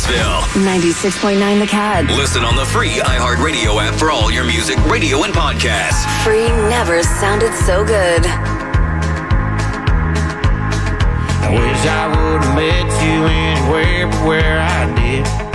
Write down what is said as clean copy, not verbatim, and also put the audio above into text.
Clarksville. 96.9 The Cat. Listen on the free iHeartRadio app for all your music, radio, and podcasts. Free never sounded so good. I wish I would have met you anywhere but where I did.